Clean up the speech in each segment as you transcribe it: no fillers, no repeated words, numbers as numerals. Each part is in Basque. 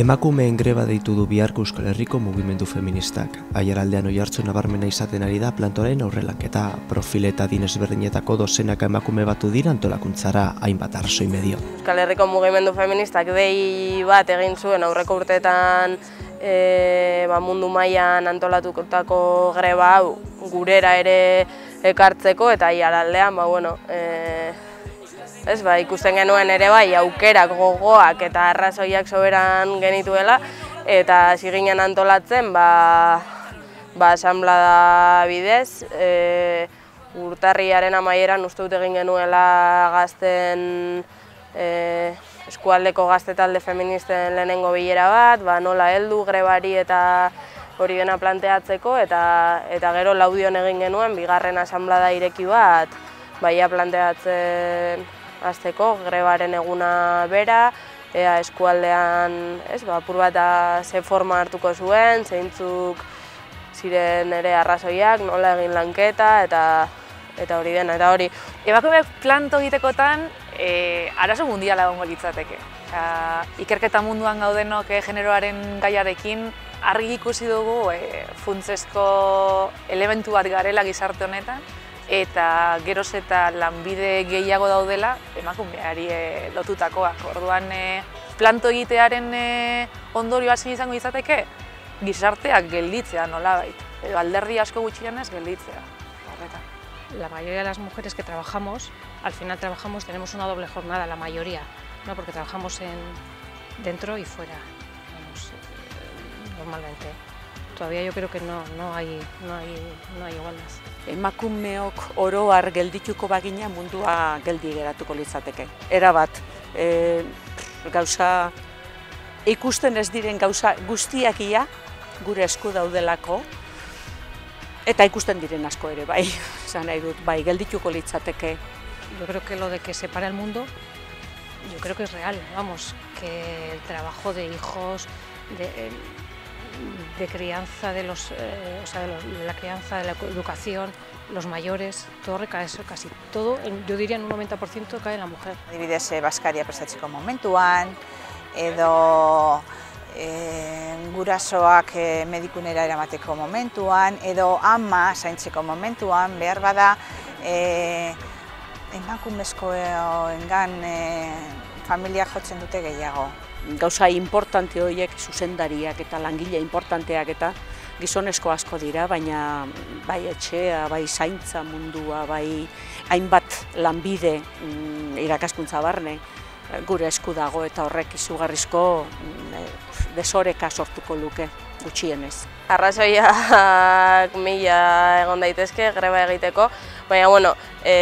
Emakumeen greba deitu du biharko Euskal Herriko mugimendu feministak. Aiaraldean oihartzun nabarmena izaten ari da plantoaren aurrelanketa. Profil eta adin ezberdinetako dozenaka emakume batu dira antolakuntzara, hainbat arrazoi medio. Euskal Herriko mugimendu feministak dei bat egin zuen aurreko urteetan mundu mailan antolatutako greba hau gurera ere ekartzeko, eta aiaraldean ikusten genuen ere bai aukerak, gogoak eta arrazoiak soberan genituela, eta hasi ginen antolatzen asanblada bidez. Urtarriaren amaieran uste dut egin genuela gazten eskualdeko gazte talde feministen lehenengo bilera bat, nola heldu grebari eta hori dena planteatzeko, eta gero laudion egin genuen bigarren asanblada ireki bat planteatzen hasteko grebaren eguna bera, eskualdean apur bat ze forma hartuko zuen, zeintzuk ziren ere arrazoiak, nola egin lanketa eta hori dena, eta hori. Emakumeak planto egitekotan arazo mundiala egongo litzateke. Ikerketa munduan gaudenok generoaren gaiarekin argi ikusi dugu funtsezko elementu bat garela gizarte honetan, eta geroz eta lanbide gehiago daudela emakumeari lotutakoak. Orduan, planto egitearen ondorioa zein izango izateke, gizarteak gelditzea nolabait, edo alderdi asko gutxienez gelditzea. La mayoría de las mujeres que trabajamos, al final tenemos una doble jornada, la mayoría, ¿no? Porque trabajamos dentro y fuera, normalmente. Todavía yo creo que no hay igualdad. Emakumeok oro har geldituko bagina mundua geldi geratuko litzateke. Erabat, gauza ikusten ez diren gauza guztiak ia gure esku daudelako, eta ikusten diren asko ere bai, esan nahi dut, bai geldituko litzateke. Yo creo que lo de que separa el mundo, yo creo que es real, vamos, que el trabajo de hijos, de crianza, de la crianza, de la educación, los mayores, todo recae, casi todo, yo diría en un 90% cae en la mujer. Adibidez, baskaria prestatzeko momentuan, edo gurasoak medikunera eramateko momentuan, edo ama zaintzeko momentuan, behar bada emakumezkoengan familia jotzen dute gehiago. Gauza importante horiek zuzendariak eta langile importanteak eta gizonezko asko dira, baina bai etxea, bai zaintza mundua, bai hainbat lanbide irakaskuntza barne gure esku dago, eta horrek izugarrizko desoreka sortuko luke gutxienez. Arrazoiak mila egon daitezke greba egiteko, baina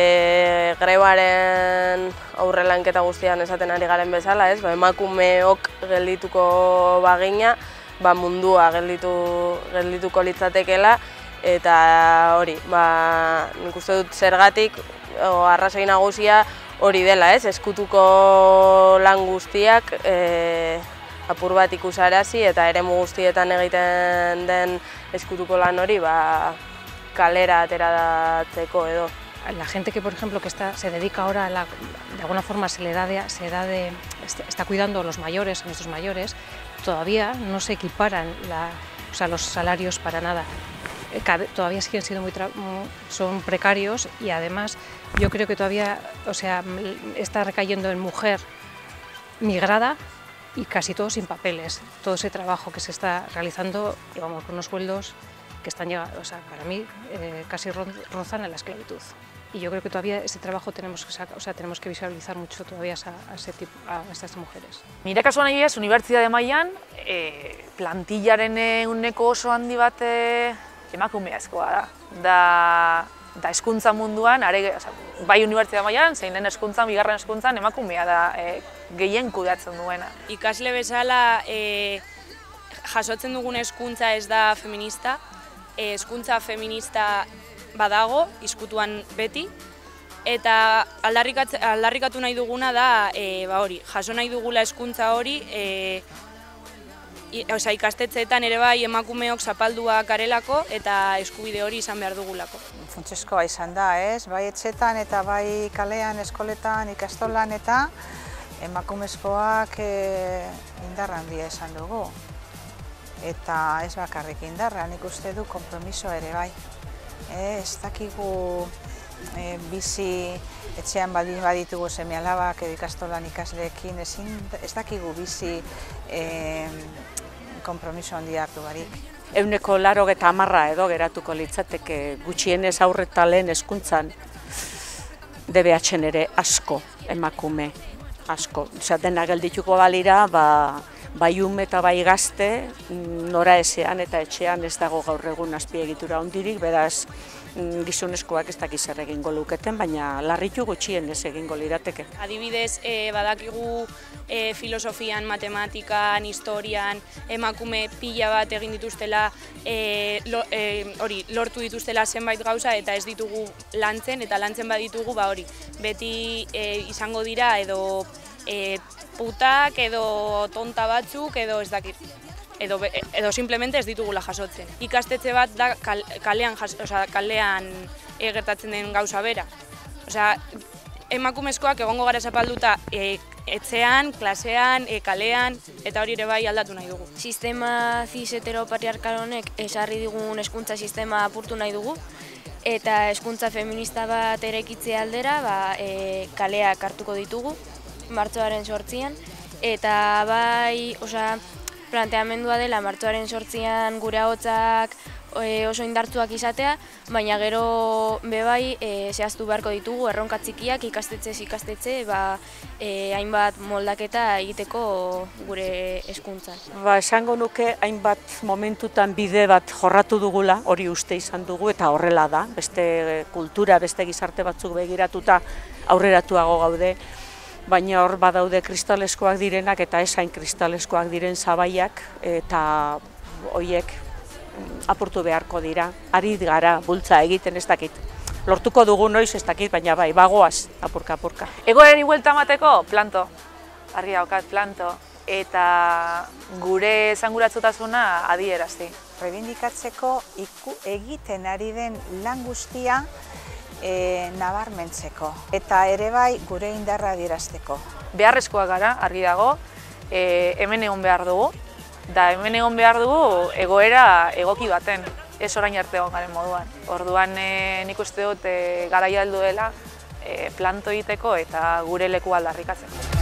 grebaren aurrelanketa guztian esaten ari garen bezala, emakumeok geldituko bagina, mundua geldituko litzatekela, eta hori, nik uste dut zergatik, arrazoi nagusia hori dela, eskutuko lan guztiak apur bat ikusarazi, eta eremu guztietan egiten den eskutuko lan hori kalera ateratzeko edo. La gente que, por ejemplo, se dedica ahora, de alguna forma está cuidando a los mayores, a nuestros mayores, todavía no se equiparan los salarios para nada. Todavía siguen siendo son precarios, y además yo creo que todavía está recayendo en mujer migrada y casi todo sin papeles. Todo ese trabajo que se está realizando, con unos sueldos que están llegando, para mí casi rozan a la esclavitud. Y yo creo que todavía ese trabajo tenemos que visualizar mucho todavía a estas mujeres. Nire kasuan adibidez, unibertsitate mailan plantillaren ehuneko oso handi bat emakumeazkoa da. Da hezkuntza munduan, bai unibertsitate mailan, zein den hezkuntzan, bigarren hezkuntzan emakumea da gehien kudeatzen duena. Ikasle bezala jasotzen dugun hezkuntza ez da feminista, hezkuntza feminista badago, izkutuan beti, eta aldarrikatu nahi duguna da, jaso nahi dugula hezkuntza hori, ikastetxeetan ere bai emakumeok zapalduak garelako eta eskubide hori izan behar dugulako. Funtsezkoa izan da, bai etxetan eta bai kalean, eskoletan, ikastolan eta emakumezkoak indar handia esan dugu. Eta ez bakarrik indarra, nik uste du konpromiso ere bai. Ez dakigu bizi etxean baditugu seme-alabak edo ikastolan ikasleekin, ez dakigu bizi konpromiso handia hartu barik. 180 edo geratuko litzateke gutxienez aurre eta lehen hezkuntzan DBH-en ere asko emakume, asko. Dena geldituko balira, bai ume eta bai gazte, nora ezean eta etxean ez dago gaur egun azpiegitura hondirik, beraz gizonezkoak ez dakiz zer egingo luketen, baina larritu gutxienez egingo lirateke. Adibidez, badakigu filosofian, matematikan, historian, emakume pila bat egin dituztela, lortu dituztela zenbait gauza eta ez ditugu lantzen, eta lantzen baditugu, beti izango dira edo putak edo tonta batzuk edo ez dakit. Edo simplemente ez ditugula jasotzen. Ikastetxe bat da kalean gertatzen den gauza bera. Emakumezkoak egongo gara zapalduta etxean, klasean, kalean, eta hori ere bai aldatu nahi dugu. Sistema cis-heteropatriarkal honek esarri digun hezkuntza sistema apurtu nahi dugu, eta hezkuntza feminista bat eraikitze aldera kaleak hartuko ditugu, martxoaren 8an, eta bai, planteamendua dela martxoaren 8an gure ahotsak oso indartsuak izatea, baina gero bebai zehaztu beharko ditugu erronka txikiak ikastetxe, hainbat moldaketa egiteko gure hezkuntzan. Esango nuke hainbat momentutan bide bat jorratu dugula, hori uste izan dugu eta horrela da, beste kultura, beste gizarte batzuk begiratuta aurreratuago gaude, baina hor badaude kristaleskoak direnak eta esain kristaleskoak diren zabaiak eta horiek apurtu beharko dira. Ari gara bultza egiten ez dakit. Lortuko dugu noiz ez dakit, baina bai, bagoaz, apurka. Egoerari buelta emateko, planto. Argi daukat, planto. Eta gure esanguratsutasuna adierazti. Reibindikatzeko egiten ari den lan guztia nabarmentzeko. Eta ere bai gure indarra adierazteko. Beharrezkoak gara, argi dago, hemen egon behar dugu. Da hemen egon behar dugu egoera egoki baten, ez orain arte egon garen moduan. Orduan nik uste dut garaia heldu dela planto egiteko eta gure lekua aldarrikatzeko.